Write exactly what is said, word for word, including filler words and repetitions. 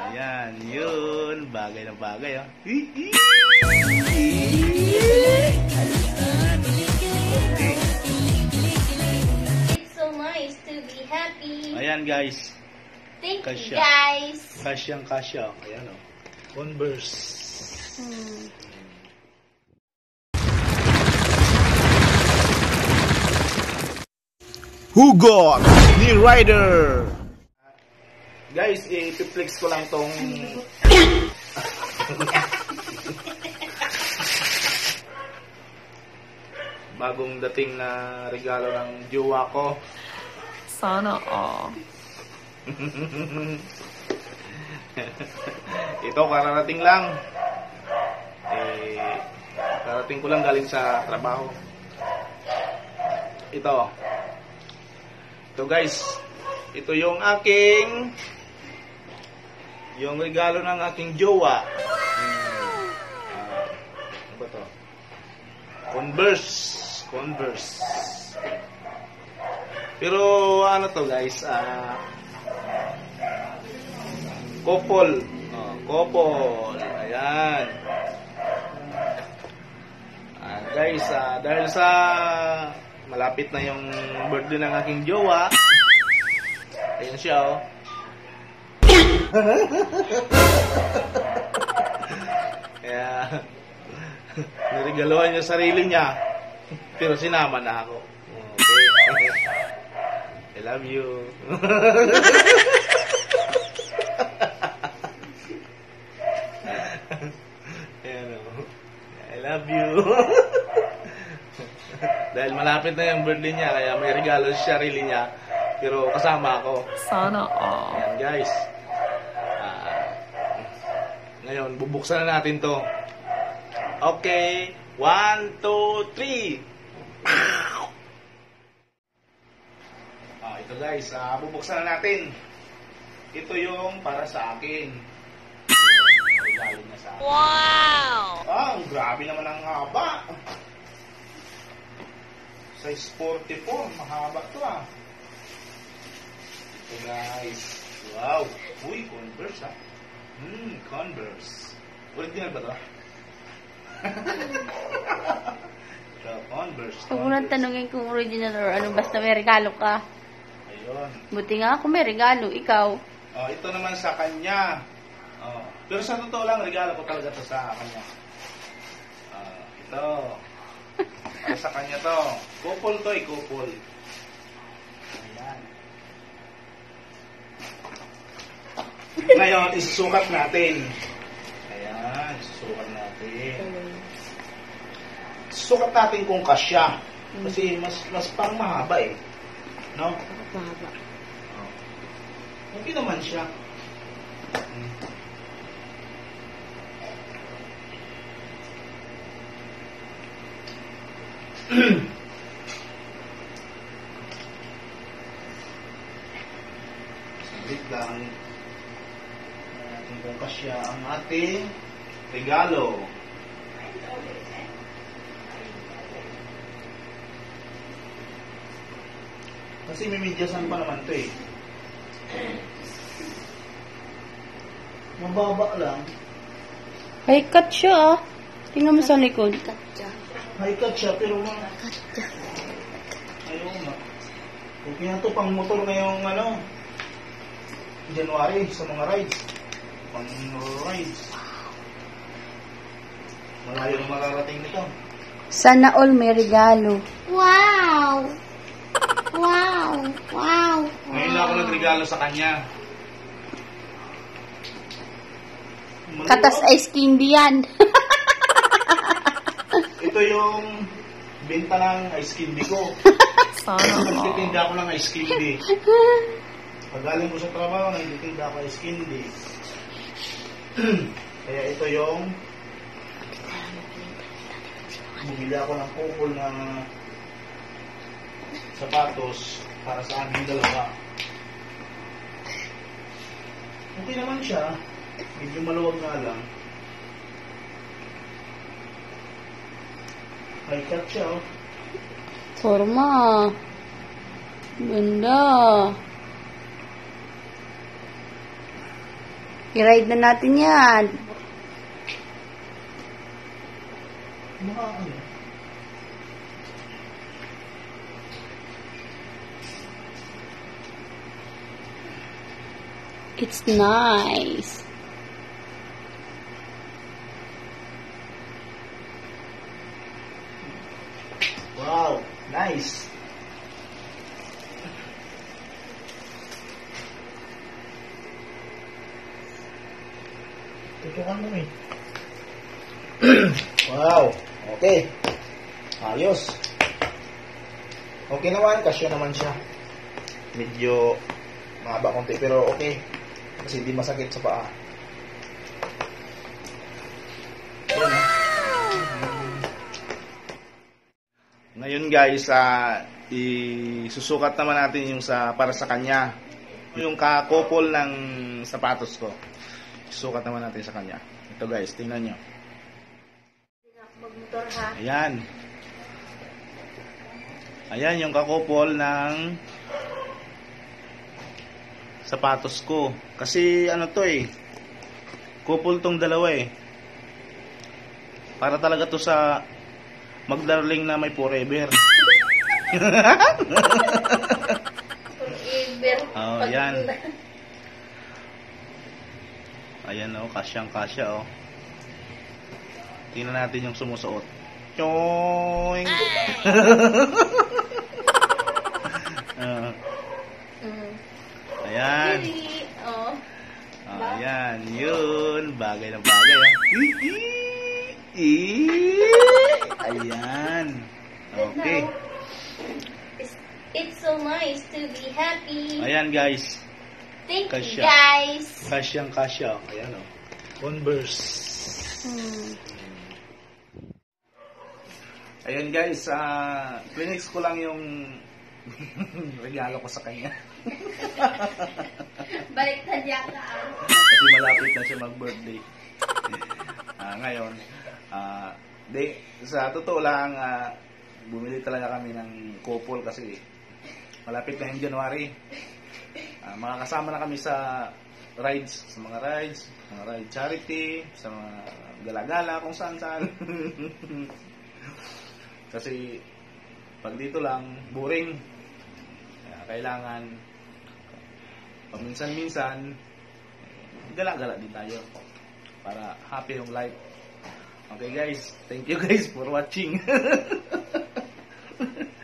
Ayan, yun. Bagay na bagay, oh. It's so nice to be happy. Ayan, guys. Thank Kasya. you, guys. Kasyang kasya. Ayan, oh. Converse. Hmm. Hugot ni Rider. Guys, i-flex ko lang tong bagong dating na regalo ng jowa ko. Sana all. Ito kararating lang. Eh, karating ko lang galing sa trabaho. Ito. Ito guys. Ito yung aking yung regalo ng aking jowa. Hmm. Uh, ano ba to? Converse. Converse. Pero ano to guys? Ah... Uh, Couple. Oh, couple. Ayan. Ah, guys, ah, dahil sa malapit na yung birthday ng aking jowa. Ayan siya, oh. Kaya, niregaluhan niya sarili niya. Pero sinama na ako. Okay. I love you. I love you. Dahil malapit na yung birthday niya, kaya may regalo sa sarili niya. Pero kasama ako. Sana all. Ayan guys. Uh, ngayon, bubuksan na natin to. Okay. One, two, three. Ah, ito guys, uh, bubuksan na natin. Ito yung para sa akin. Regalo niya sa akin. Wow! Ah, grabe naman ang haba. Size forty-four, mahaba to ah. Ito guys. Wow. Uy, Converse ah. Hmm, Converse. Original ba to? Ito, Converse. Huwag mo nang tanungin kung original or ano, basta may regalo ka. Ayun. Buti nga ako may regalo, ikaw. Oh, ito naman sa kanya. Oh. Pero sa totoo lang, regalo ko talaga to sa kanya. Uh, ito. Ito sa kanya to. Couple to eh, couple. Ayan. Ngayon, isusukat natin. Ayan, isusukat natin. Isusukat natin kung kasya. Kasi mas mas pang mahaba eh. No? Mahaba. Oh. Okay naman siya. Hmm. Saglit lang natin kung kasya ang ating regalo. Kasi may medyasan pa naman ito eh. Mababa lang. High cut siya ah. Tingnan mo sa likod. High cut siya pero mga... Ayaw nga. Okay na ito pang motor ngayong ano, January sa mga rides. Pang rides. Malayo na mararating nito. Sana all may regalo. Wow! Wow! Wow! Ngayon na ako nagregalo sa kanya. Katas ice candy yan. Ito yung benta ng ice candy ko. Sana all. Nagtitinda ako ng ice candy. Pagaling ko sa trabaho, nagtitinda ako ice candy. Kaya ito yung bumili ako ng couple na sapatos para sa aming dalawa. Okay naman siya. Medyo maluwag nga lang. High cut siya, oh. Forma. Ganda. I-ride na natin yan. Mukha ano? It's nice. Wow, nice. Tutukan mo eh. Wow, okay. Ayos. Okay naman, kasya naman siya. Medyo mahaba konti pero okay. Kasi hindi masakit sa paa. Yan, ah. Ngayon guys, uh, isusukat naman natin yung sa para sa kanya. Yung kakopol ng sapatos ko. Isusukat naman natin sa kanya. Ito guys, tingnan nyo. Magmotor ha. Ayan. Ayan yung kakopol ng sapatos ko. Kasi ano to eh. Couple tong dalawa eh. Para talaga to sa magdarling na may forever. Forever. Oh, ayan. Ayan oh, kasyang kasya oh. Tingnan natin yung sumusuot. Choing. uh, Mm. ayan. Really? Oh. Oh, ayan, yun. Bagay na bagay oh. Ayan. Okay. It's, it's so nice to be happy. Ayan guys. Thank Kasya. you guys. Kasyang kasya. Ayan o. Converse. Hmm. Ayan guys. Uh, Clinics ko lang yung regalo ko sa kanya. Baliktad yata ah. Kasi malapit na siya mag-birthday. Uh, ngayon, uh, di, sa totoo lang, uh, bumili talaga kami ng couple kasi malapit na yung January. Uh, makakasama na kami sa rides, sa mga rides, mga ride charity, sa mga gala-gala, kung saan-saan. Kasi pag dito lang, boring. Kaya kailangan paminsan-minsan gala-gala din tayo para happy yung life. Okay guys, thank you guys for watching.